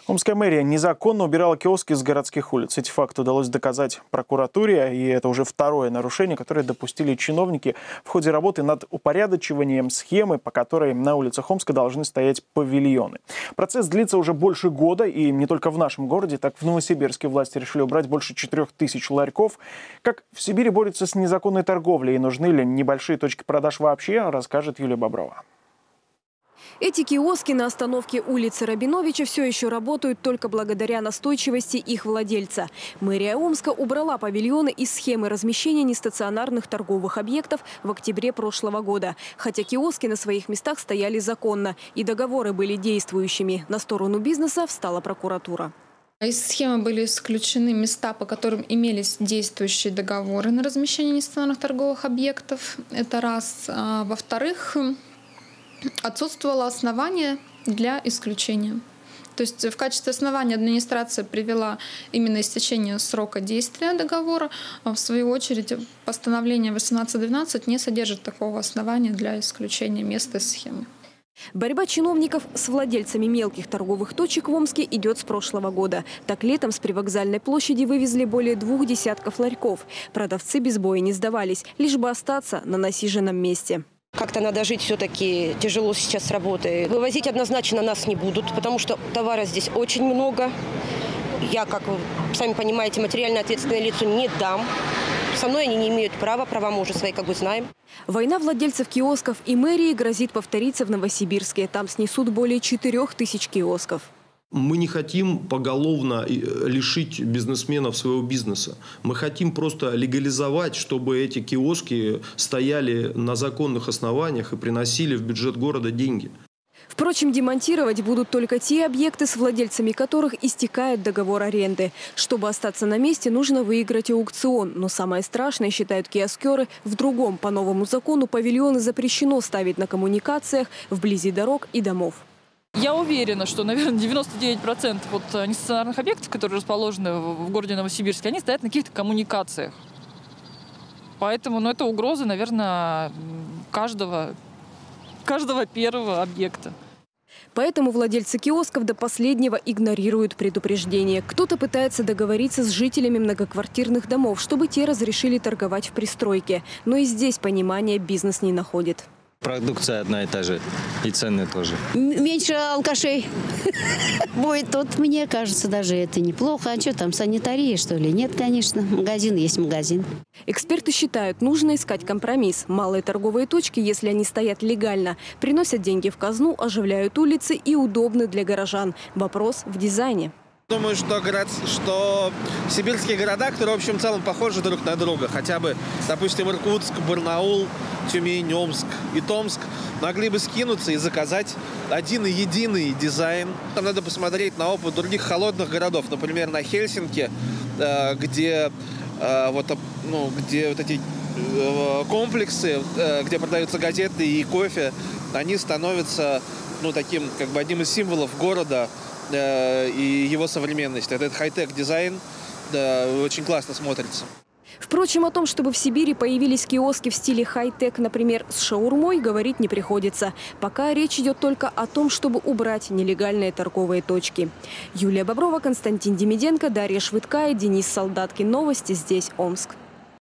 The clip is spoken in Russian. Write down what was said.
Омская мэрия незаконно убирала киоски с городских улиц. Эти факты удалось доказать прокуратуре, и это уже второе нарушение, которое допустили чиновники в ходе работы над упорядочиванием схемы, по которой на улицах Омска должны стоять павильоны. Процесс длится уже больше года, и не только в нашем городе, так в Новосибирске власти решили убрать больше 4000 ларьков. Как в Сибири борются с незаконной торговлей и нужны ли небольшие точки продаж вообще, расскажет Юлия Боброва. Эти киоски на остановке улицы Рабиновича все еще работают только благодаря настойчивости их владельца. Мэрия Омска убрала павильоны из схемы размещения нестационарных торговых объектов в октябре прошлого года. Хотя киоски на своих местах стояли законно и договоры были действующими. На сторону бизнеса встала прокуратура. Из схемы были исключены места, по которым имелись действующие договоры на размещение нестационарных торговых объектов. Это раз. Во-вторых, отсутствовало основание для исключения. То есть в качестве основания администрация привела именно истечение срока действия договора. В свою очередь постановление 1812 не содержит такого основания для исключения места из схемы. Борьба чиновников с владельцами мелких торговых точек в Омске идет с прошлого года. Так летом с привокзальной площади вывезли более 2 десятков ларьков. Продавцы без боя не сдавались, лишь бы остаться на насиженном месте. Как-то надо жить, все-таки тяжело сейчас с работой. Вывозить однозначно нас не будут, потому что товара здесь очень много. Я, как вы сами понимаете, материально ответственное лицо не дам. Со мной они не имеют права мы уже свои знаем. Война владельцев киосков и мэрии грозит повториться в Новосибирске. Там снесут более 4000 киосков. Мы не хотим поголовно лишить бизнесменов своего бизнеса. Мы хотим просто легализовать, чтобы эти киоски стояли на законных основаниях и приносили в бюджет города деньги. Впрочем, демонтировать будут только те объекты, с владельцами которых истекает договор аренды. Чтобы остаться на месте, нужно выиграть аукцион. Но самое страшное, считают киоскеры, в другом. По новому закону павильоны запрещено ставить на коммуникациях, вблизи дорог и домов. Я уверена, что, наверное, 99% нестационарных объектов, которые расположены в городе Новосибирске, они стоят на каких-то коммуникациях. Поэтому это угроза, наверное, каждого первого объекта. Поэтому владельцы киосков до последнего игнорируют предупреждения. Кто-то пытается договориться с жителями многоквартирных домов, чтобы те разрешили торговать в пристройке. Но и здесь понимания бизнес не находит. Продукция одна и та же, и цены тоже. Меньше алкашей будет тут. Мне кажется, даже это неплохо. А что там, санитария, что ли? Нет, конечно. Магазин есть магазин. Эксперты считают, нужно искать компромисс. Малые торговые точки, если они стоят легально, приносят деньги в казну, оживляют улицы и удобны для горожан. Вопрос в дизайне. Думаю, что сибирские города, которые в общем и целом похожи друг на друга, хотя бы, допустим, Иркутск, Барнаул, Тюмень, Омск и Томск, могли бы скинуться и заказать один и единый дизайн. Там надо посмотреть на опыт других холодных городов, например, на Хельсинки, где эти комплексы, где продаются газеты и кофе, они становятся таким одним из символов города и его современности. Этот хай-тек дизайн очень классно смотрится. Впрочем, о том, чтобы в Сибири появились киоски в стиле хай-тек, например, с шаурмой, говорить не приходится. Пока речь идет только о том, чтобы убрать нелегальные торговые точки. Юлия Боброва, Константин Демиденко, Дарья Швыдкая, Денис Солдаткин. Новости здесь, Омск.